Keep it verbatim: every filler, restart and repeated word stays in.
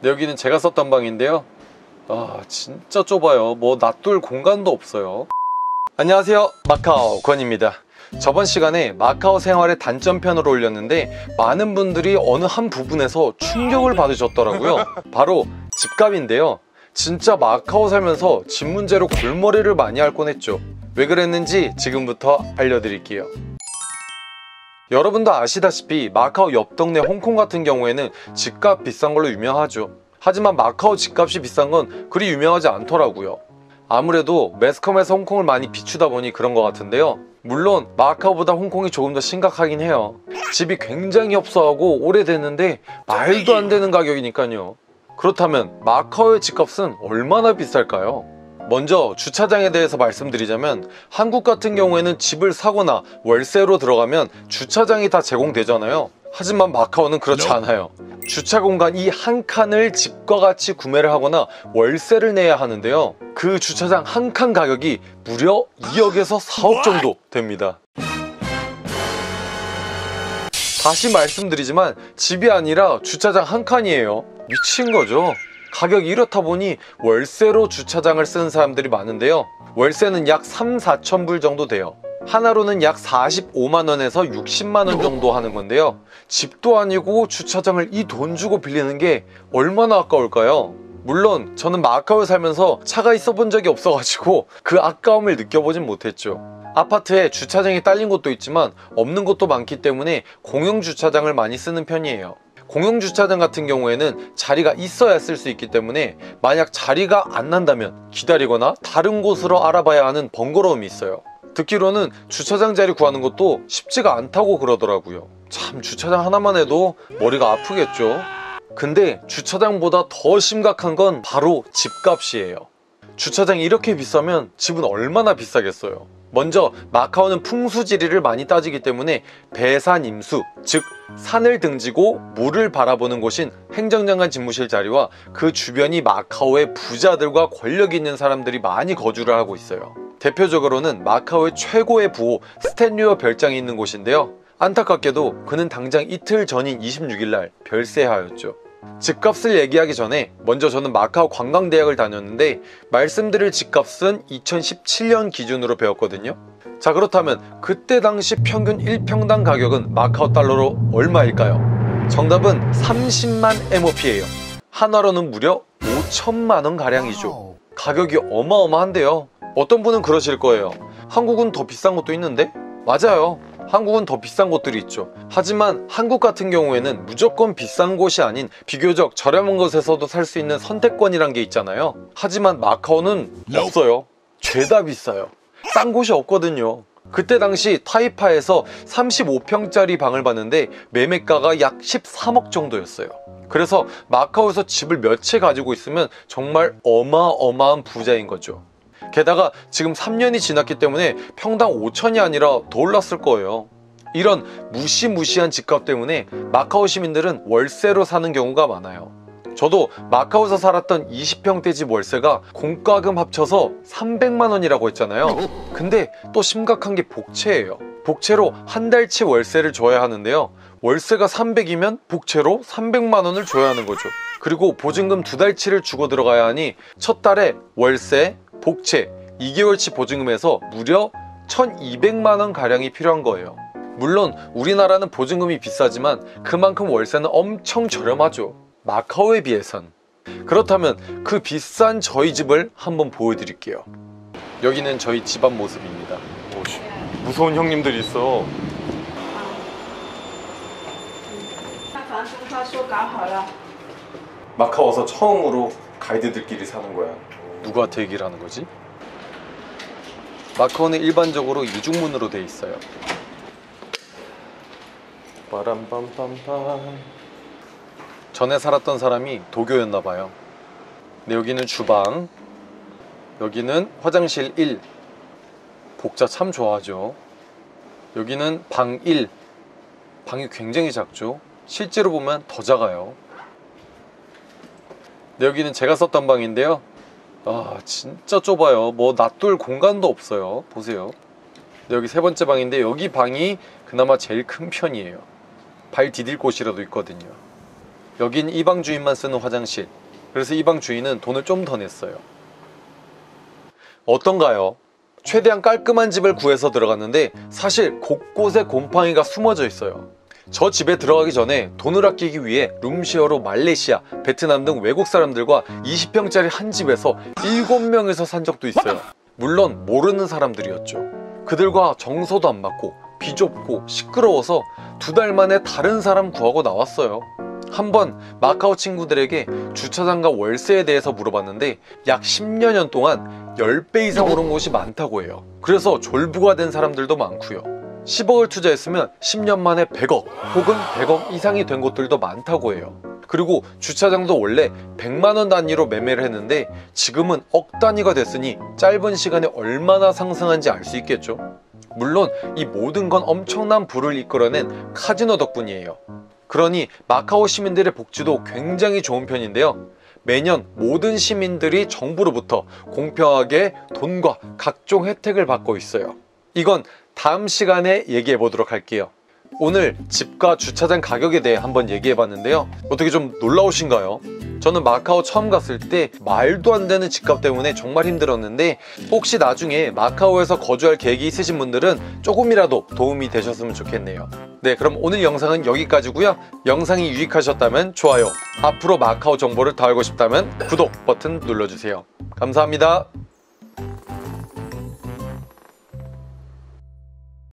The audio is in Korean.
네, 여기는 제가 썼던 방인데요. 아, 진짜 좁아요. 뭐 놔둘 공간도 없어요. 안녕하세요, 마카오 권입니다. 저번 시간에 마카오 생활의 단점편을 올렸는데 많은 분들이 어느 한 부분에서 충격을 받으셨더라고요. 바로 집값인데요. 진짜 마카오 살면서 집 문제로 골머리를 많이 앓곤 했죠. 왜 그랬는지 지금부터 알려드릴게요. 여러분도 아시다시피 마카오 옆 동네 홍콩 같은 경우에는 집값 비싼 걸로 유명하죠. 하지만 마카오 집값이 비싼 건 그리 유명하지 않더라고요. 아무래도 매스컴에서 홍콩을 많이 비추다 보니 그런 것 같은데요. 물론 마카오보다 홍콩이 조금 더 심각하긴 해요. 집이 굉장히 협소하고 오래됐는데 말도 안 되는 가격이니까요. 그렇다면 마카오의 집값은 얼마나 비쌀까요? 먼저 주차장에 대해서 말씀드리자면 한국 같은 경우에는 집을 사거나 월세로 들어가면 주차장이 다 제공되잖아요. 하지만 마카오는 그렇지 않아요. 주차 공간 이 한 칸을 집과 같이 구매를 하거나 월세를 내야 하는데요. 그 주차장 한 칸 가격이 무려 이억에서 사억 정도 됩니다. 다시 말씀드리지만 집이 아니라 주차장 한 칸이에요. 미친 거죠. 가격이 이렇다 보니 월세로 주차장을 쓰는 사람들이 많은데요. 월세는 약 삼, 사천 불 정도 돼요. 하나로는 약 사십오만 원에서 육십만 원 정도 하는 건데요. 집도 아니고 주차장을 이 돈 주고 빌리는 게 얼마나 아까울까요? 물론 저는 마카오에 살면서 차가 있어 본 적이 없어가지고 그 아까움을 느껴보진 못했죠. 아파트에 주차장이 딸린 곳도 있지만 없는 곳도 많기 때문에 공용 주차장을 많이 쓰는 편이에요. 공용 주차장 같은 경우에는 자리가 있어야 쓸 수 있기 때문에 만약 자리가 안 난다면 기다리거나 다른 곳으로 알아봐야 하는 번거로움이 있어요. 듣기로는 주차장 자리 구하는 것도 쉽지가 않다고 그러더라고요. 참, 주차장 하나만 해도 머리가 아프겠죠. 근데 주차장보다 더 심각한 건 바로 집값이에요. 주차장이 이렇게 비싸면 집은 얼마나 비싸겠어요. 먼저 마카오는 풍수지리를 많이 따지기 때문에 배산임수, 즉 산을 등지고 물을 바라보는 곳인 행정장관 집무실 자리와 그 주변이 마카오의 부자들과 권력 있는 사람들이 많이 거주를 하고 있어요. 대표적으로는 마카오의 최고의 부호 스탠리오 별장이 있는 곳인데요. 안타깝게도 그는 당장 이틀 전인 이십육일 날 별세하였죠. 집값을 얘기하기 전에 먼저 저는 마카오 관광대학을 다녔는데 말씀드릴 집값은 이천십칠 년 기준으로 배웠거든요. 자, 그렇다면 그때 당시 평균 일 평당 가격은 마카오 달러로 얼마일까요? 정답은 삼십만 엠오피예요. 한화로는 무려 오천만 원 가량이죠. 가격이 어마어마한데요. 어떤 분은 그러실 거예요. 한국은 더 비싼 곳도 있는데? 맞아요. 한국은 더 비싼 곳들이 있죠. 하지만 한국 같은 경우에는 무조건 비싼 곳이 아닌 비교적 저렴한 곳에서도 살 수 있는 선택권이란 게 있잖아요. 하지만 마카오는 없어요. 죄다 비싸요. 싼 곳이 없거든요. 그때 당시 타이파에서 삼십오 평짜리 방을 봤는데 매매가가 약 십삼억 정도였어요. 그래서 마카오에서 집을 몇 채 가지고 있으면 정말 어마어마한 부자인 거죠. 게다가 지금 삼 년이 지났기 때문에 평당 오천이 아니라 더 올랐을 거예요. 이런 무시무시한 집값 때문에 마카오 시민들은 월세로 사는 경우가 많아요. 저도 마카오에서 살았던 이십 평대 집 월세가 공과금 합쳐서 삼백만 원이라고 했잖아요. 근데 또 심각한 게 복채예요. 복채로 한 달치 월세를 줘야 하는데요. 월세가 삼백이면 복채로 삼백만 원을 줘야 하는 거죠. 그리고 보증금 두 달치를 주고 들어가야 하니 첫 달에 월세, 복채, 이 개월치 보증금에서 무려 천이백만 원 가량이 필요한 거예요. 물론 우리나라는 보증금이 비싸지만 그만큼 월세는 엄청 저렴하죠. 마카오에 비해선. 그렇다면 그 비싼 저희 집을 한번 보여드릴게요. 여기는 저희 집 앞 모습입니다. 오씨, 무서운 형님들이 있어. 마카오 와서 처음으로 가이드들끼리 사는 거야. 누구한테 얘기를 하는 거지? 마카오는 일반적으로 이중문으로 돼 있어요. 빠람빰빰빰. 전에 살았던 사람이 도교였나 봐요. 근데 여기는 주방, 여기는 화장실 일. 복자 참 좋아하죠. 여기는 방 일. 방이 굉장히 작죠. 실제로 보면 더 작아요. 근데 여기는 제가 썼던 방인데요. 아, 진짜 좁아요. 뭐 놔둘 공간도 없어요. 보세요. 여기 세 번째 방인데 여기 방이 그나마 제일 큰 편이에요. 발 디딜 곳이라도 있거든요. 여긴 이방 주인만 쓰는 화장실. 그래서 이방 주인은 돈을 좀 더 냈어요. 어떤가요? 최대한 깔끔한 집을 구해서 들어갔는데 사실 곳곳에 곰팡이가 숨어져 있어요. 저 집에 들어가기 전에 돈을 아끼기 위해 룸쉐어로 말레이시아, 베트남 등 외국 사람들과 이십 평짜리 한 집에서 일곱 명에서 산 적도 있어요. 물론 모르는 사람들이었죠. 그들과 정서도 안 맞고 비좁고 시끄러워서 두 달 만에 다른 사람 구하고 나왔어요. 한번 마카오 친구들에게 주차장과 월세에 대해서 물어봤는데 약 십여 년 동안 십 배 이상 오른 곳이 많다고 해요. 그래서 졸부가 된 사람들도 많고요. 십억을 투자했으면 십 년 만에 백억 혹은 백억 이상이 된 곳들도 많다고 해요. 그리고 주차장도 원래 백만 원 단위로 매매를 했는데 지금은 억 단위가 됐으니 짧은 시간에 얼마나 상승한지 알 수 있겠죠. 물론 이 모든 건 엄청난 부를 이끌어낸 카지노 덕분이에요. 그러니 마카오 시민들의 복지도 굉장히 좋은 편인데요. 매년 모든 시민들이 정부로부터 공평하게 돈과 각종 혜택을 받고 있어요. 이건 다음 시간에 얘기해 보도록 할게요. 오늘 집과 주차장 가격에 대해 한번 얘기해 봤는데요. 어떻게 좀 놀라우신가요? 저는 마카오 처음 갔을 때 말도 안 되는 집값 때문에 정말 힘들었는데 혹시 나중에 마카오에서 거주할 계획이 있으신 분들은 조금이라도 도움이 되셨으면 좋겠네요. 네, 그럼 오늘 영상은 여기까지고요. 영상이 유익하셨다면 좋아요, 앞으로 마카오 정보를 더 알고 싶다면 구독 버튼 눌러주세요. 감사합니다.